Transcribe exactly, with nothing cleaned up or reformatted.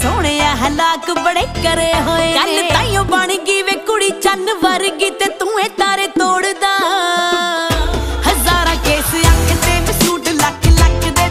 सोहणिया हलाक बड़े करे होए कल ताइयों बन गई वे कुड़ी चन्न वर्गी।